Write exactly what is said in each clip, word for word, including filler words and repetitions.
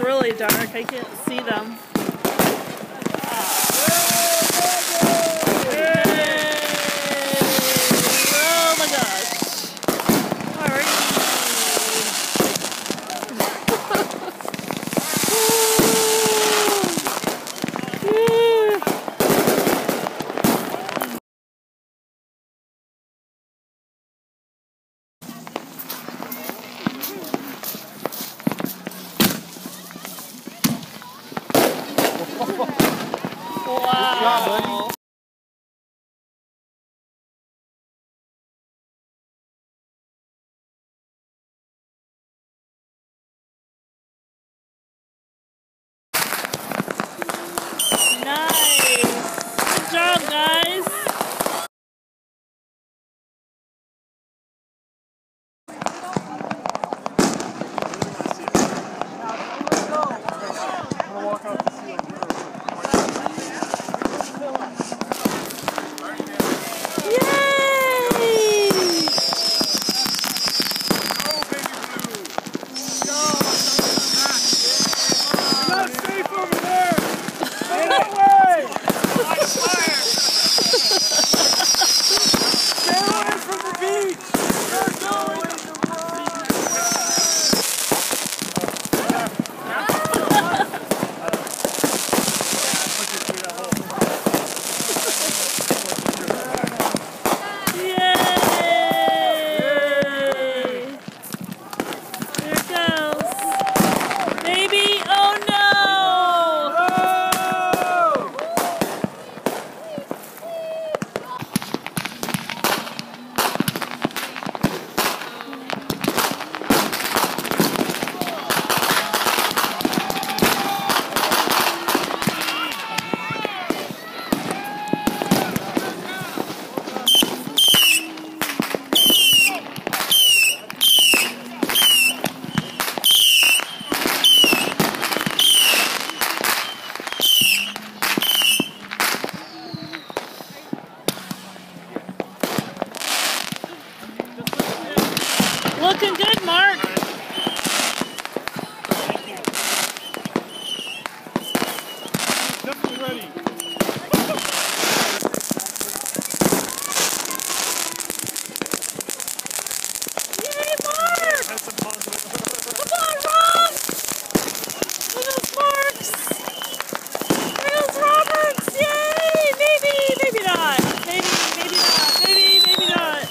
really dark. I can't see them. Oh my gosh. Wow. Nice. Good job, guys. Looking good, Mark. Definitely ready. Yay, Mark! Come on, Rob! Look at those marks! Look at those Roberts! Yay! Maybe, maybe not. Maybe, maybe not. Maybe, maybe not.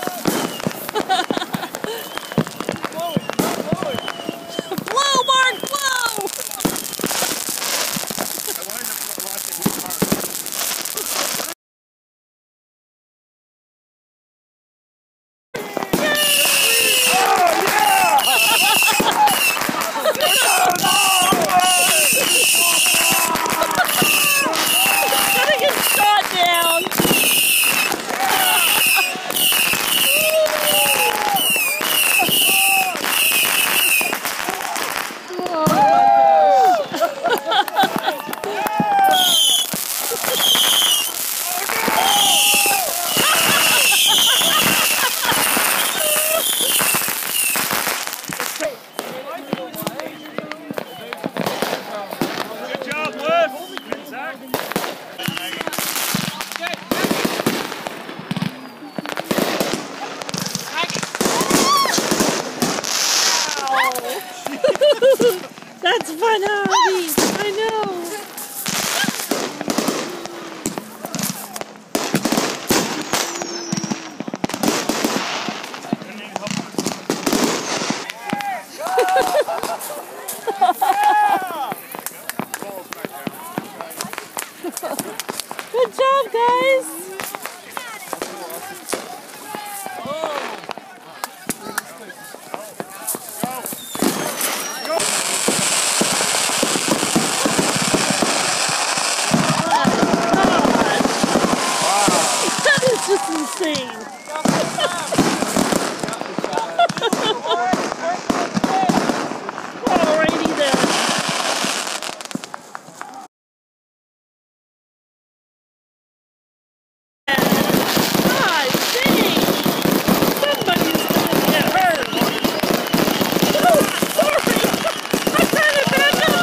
Blow, Mark, blow! Gotta get shot down. That's fun, Abby. I know. Good job, guys. Just insane. Alrighty then. God dang! Somebody's gonna get hurt. Oh, sorry. I'm trying to back up.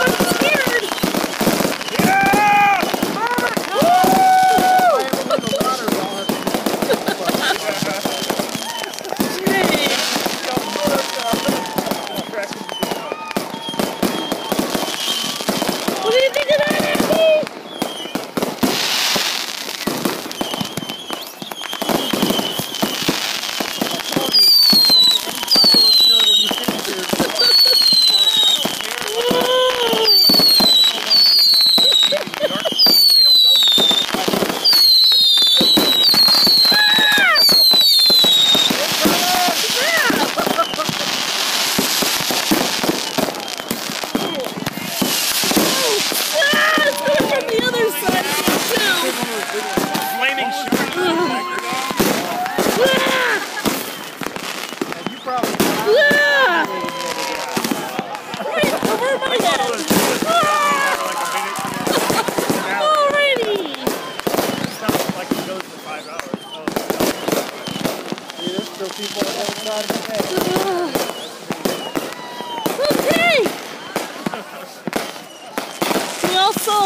Yeah! Right over my head. Alrighty! Sounds like it goes for five hours. Oh. See, there's still people on the other side of the head.